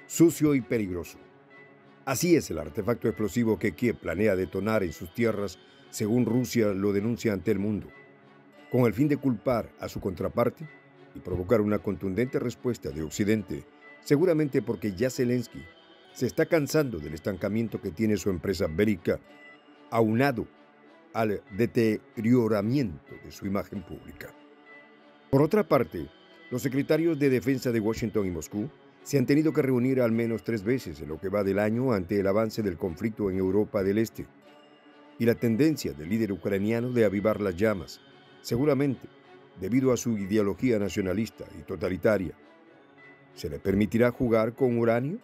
sucio y peligroso. Así es el artefacto explosivo que Kiev planea detonar en sus tierras, según Rusia lo denuncia ante el mundo, con el fin de culpar a su contraparte y provocar una contundente respuesta de Occidente, seguramente porque ya Zelensky se está cansando del estancamiento que tiene su empresa bélica, aunado al deterioramiento de su imagen pública. Por otra parte, los secretarios de Defensa de Washington y Moscú se han tenido que reunir al menos 3 veces en lo que va del año ante el avance del conflicto en Europa del Este y la tendencia del líder ucraniano de avivar las llamas, seguramente debido a su ideología nacionalista y totalitaria. ¿Se le permitirá jugar con uranio?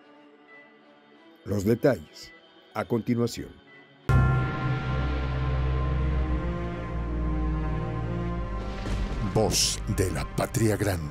Los detalles a continuación. Voz de la Patria Grande.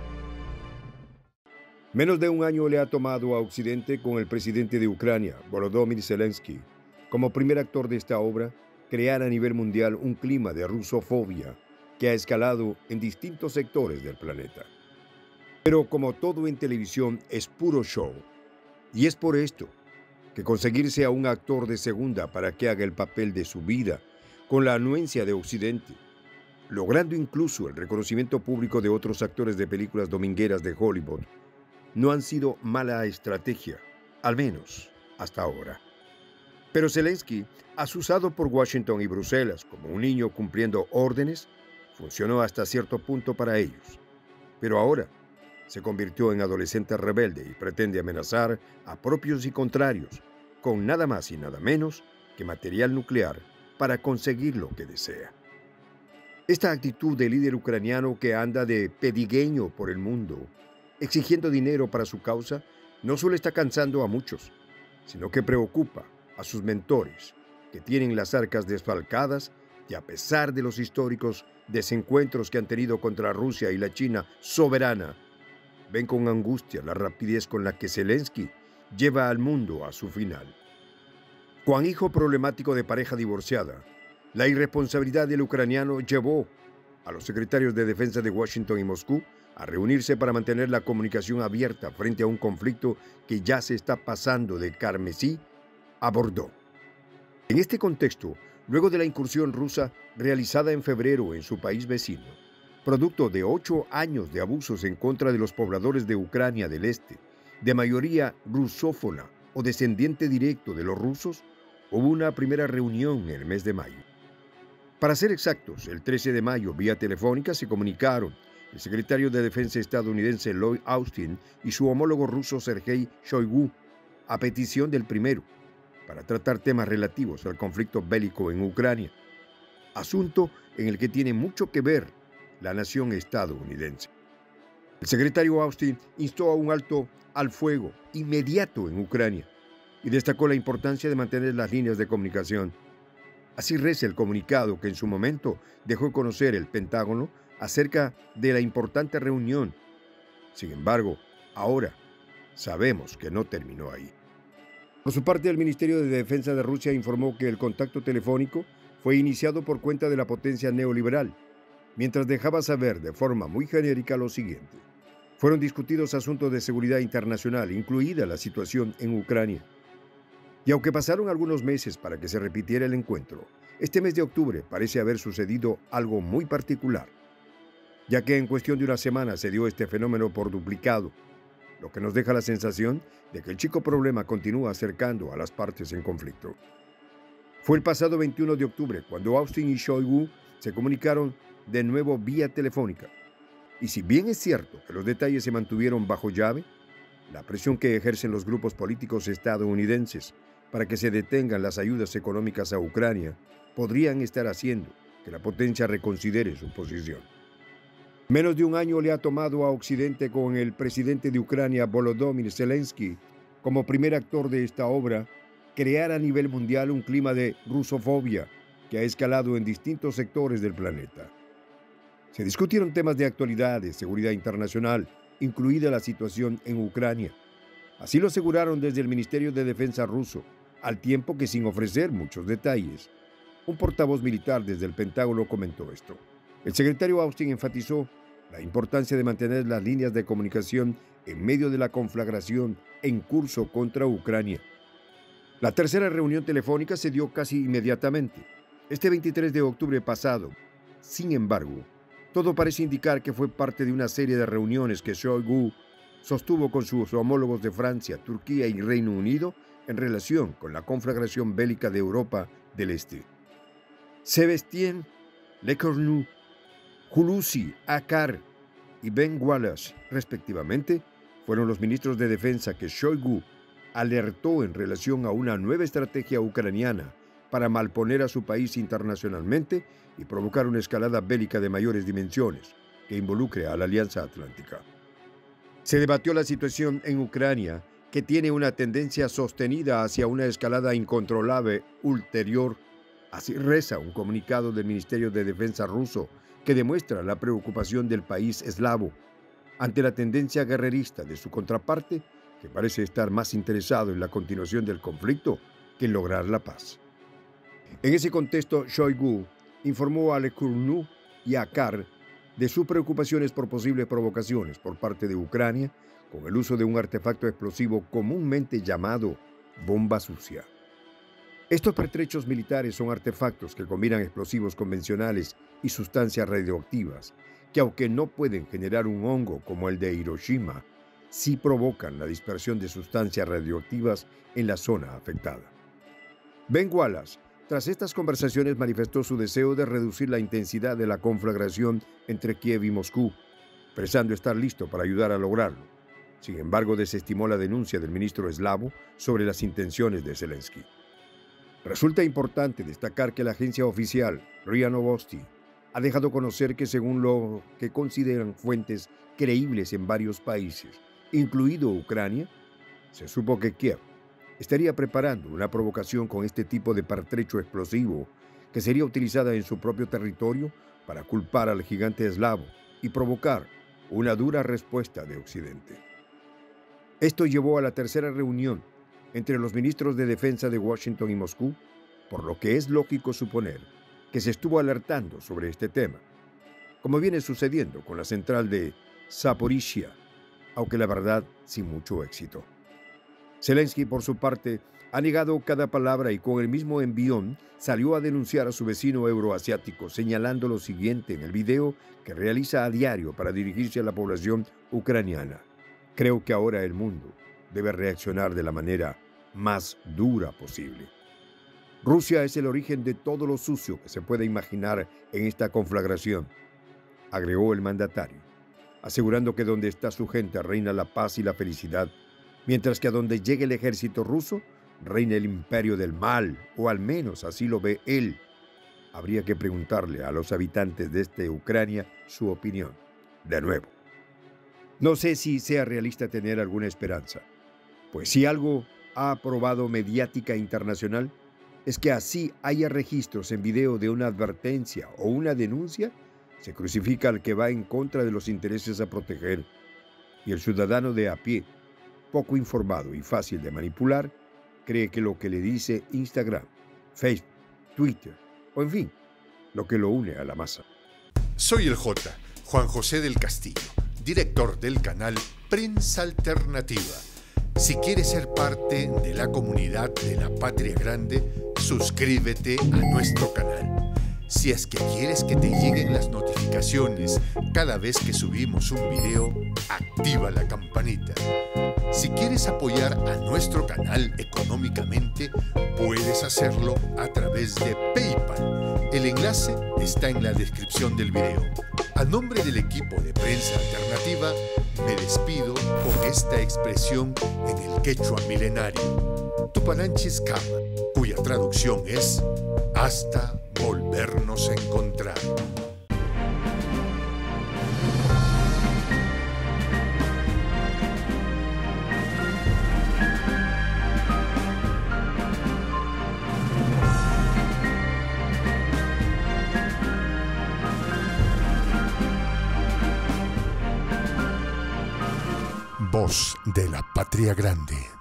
Menos de un año le ha tomado a Occidente con el presidente de Ucrania, Volodymyr Zelensky, como primer actor de esta obra, crear a nivel mundial un clima de rusofobia que ha escalado en distintos sectores del planeta. Pero como todo en televisión es puro show, y es por esto que conseguirse a un actor de segunda para que haga el papel de su vida con la anuencia de Occidente, logrando incluso el reconocimiento público de otros actores de películas domingueras de Hollywood, no han sido mala estrategia, al menos hasta ahora. Pero Zelensky, asusado por Washington y Bruselas como un niño cumpliendo órdenes, funcionó hasta cierto punto para ellos. Pero ahora se convirtió en adolescente rebelde y pretende amenazar a propios y contrarios con nada más y nada menos que material nuclear para conseguir lo que desea. Esta actitud del líder ucraniano que anda de pedigueño por el mundo, exigiendo dinero para su causa, no solo está cansando a muchos, sino que preocupa a sus mentores, que tienen las arcas desfalcadas y a pesar de los históricos desencuentros que han tenido contra Rusia y la China soberana, ven con angustia la rapidez con la que Zelensky lleva al mundo a su final. Cuán hijo problemático de pareja divorciada, la irresponsabilidad del ucraniano llevó a los secretarios de defensa de Washington y Moscú a reunirse para mantener la comunicación abierta frente a un conflicto que ya se está pasando de carmesí a bordó. En este contexto, luego de la incursión rusa realizada en febrero en su país vecino, producto de 8 años de abusos en contra de los pobladores de Ucrania del Este, de mayoría rusófona o descendiente directo de los rusos, hubo una primera reunión en el mes de mayo. Para ser exactos, el 13 de mayo, vía telefónica, se comunicaron el secretario de Defensa estadounidense Lloyd Austin y su homólogo ruso Sergei Shoigu, a petición del primero, para tratar temas relativos al conflicto bélico en Ucrania, asunto en el que tiene mucho que ver la nación estadounidense. El secretario Austin instó a un alto al fuego inmediato en Ucrania y destacó la importancia de mantener las líneas de comunicación. Así reza el comunicado que en su momento dejó conocer el Pentágono acerca de la importante reunión. Sin embargo, ahora sabemos que no terminó ahí. Por su parte, el Ministerio de Defensa de Rusia informó que el contacto telefónico fue iniciado por cuenta de la potencia neoliberal, mientras dejaba saber de forma muy genérica lo siguiente. Fueron discutidos asuntos de seguridad internacional, incluida la situación en Ucrania. Y aunque pasaron algunos meses para que se repitiera el encuentro, este mes de octubre parece haber sucedido algo muy particular, ya que en cuestión de una semana se dio este fenómeno por duplicado, lo que nos deja la sensación de que el chico problema continúa acercando a las partes en conflicto. Fue el pasado 21 de octubre cuando Austin y Shoigu se comunicaron de nuevo vía telefónica. Y si bien es cierto que los detalles se mantuvieron bajo llave, la presión que ejercen los grupos políticos estadounidenses para que se detengan las ayudas económicas a Ucrania podrían estar haciendo que la potencia reconsidere su posición. Menos de un año le ha tomado a Occidente con el presidente de Ucrania, Volodymyr Zelensky, como primer actor de esta obra, crear a nivel mundial un clima de rusofobia que ha escalado en distintos sectores del planeta. Se discutieron temas de actualidad, de seguridad internacional, incluida la situación en Ucrania. Así lo aseguraron desde el Ministerio de Defensa ruso, al tiempo que sin ofrecer muchos detalles. Un portavoz militar desde el Pentágono comentó esto. El secretario Austin enfatizó la importancia de mantener las líneas de comunicación en medio de la conflagración en curso contra Ucrania. La tercera reunión telefónica se dio casi inmediatamente, este 23 de octubre pasado. Sin embargo, todo parece indicar que fue parte de una serie de reuniones que Shoigu sostuvo con sus homólogos de Francia, Turquía y Reino Unido en relación con la conflagración bélica de Europa del Este. Sébastien Lecornu, Hulusi Akar y Ben Wallace, respectivamente, fueron los ministros de defensa que Shoigu alertó en relación a una nueva estrategia ucraniana para malponer a su país internacionalmente y provocar una escalada bélica de mayores dimensiones que involucre a la Alianza Atlántica. Se debatió la situación en Ucrania, que tiene una tendencia sostenida hacia una escalada incontrolable ulterior. Así reza un comunicado del Ministerio de Defensa ruso que demuestra la preocupación del país eslavo ante la tendencia guerrerista de su contraparte, que parece estar más interesado en la continuación del conflicto que en lograr la paz. En ese contexto, Shoigu informó a Lecornu y a Akar de sus preocupaciones por posibles provocaciones por parte de Ucrania con el uso de un artefacto explosivo comúnmente llamado bomba sucia. Estos pertrechos militares son artefactos que combinan explosivos convencionales y sustancias radioactivas, que aunque no pueden generar un hongo como el de Hiroshima, sí provocan la dispersión de sustancias radioactivas en la zona afectada. Ben Wallace, tras estas conversaciones, manifestó su deseo de reducir la intensidad de la conflagración entre Kiev y Moscú, expresando estar listo para ayudar a lograrlo. Sin embargo, desestimó la denuncia del ministro eslavo sobre las intenciones de Zelensky. Resulta importante destacar que la agencia oficial RIA Novosti ha dejado conocer que, según lo que consideran fuentes creíbles en varios países, incluido Ucrania, se supo que Kiev estaría preparando una provocación con este tipo de pertrecho explosivo que sería utilizada en su propio territorio para culpar al gigante eslavo y provocar una dura respuesta de Occidente. Esto llevó a la tercera reunión entre los ministros de defensa de Washington y Moscú, por lo que es lógico suponer que se estuvo alertando sobre este tema, como viene sucediendo con la central de Zaporizhia, aunque la verdad sin mucho éxito. Zelensky, por su parte, ha negado cada palabra y con el mismo envión salió a denunciar a su vecino euroasiático, señalando lo siguiente en el video que realiza a diario para dirigirse a la población ucraniana. Creo que ahora el mundo debe reaccionar de la manera más dura posible. Rusia es el origen de todo lo sucio que se puede imaginar en esta conflagración, agregó el mandatario, asegurando que donde está su gente reina la paz y la felicidad, mientras que a donde llegue el ejército ruso reina el imperio del mal, o al menos así lo ve él. Habría que preguntarle a los habitantes de Ucrania su opinión. De nuevo, no sé si sea realista tener alguna esperanza, pues si algo ha aprobado mediática internacional es que así haya registros en video de una advertencia o una denuncia, se crucifica al que va en contra de los intereses a proteger, y el ciudadano de a pie, poco informado y fácil de manipular, cree que lo que le dice Instagram, Facebook, Twitter o en fin, lo que lo une a la masa. Soy el J, Juan José del Castillo, director del canal Prensa Alternativa. Si quieres ser parte de la comunidad de la Patria Grande, suscríbete a nuestro canal. Si es que quieres que te lleguen las notificaciones cada vez que subimos un video, activa la campanita. Si quieres apoyar a nuestro canal económicamente, puedes hacerlo a través de PayPal. El enlace está en la descripción del video. A nombre del equipo de Prensa Alternativa, me despido con esta expresión en el quechua milenario, Tupananchis Kama, cuya traducción es hasta volvernos a encontrar. Voz de la Patria Grande.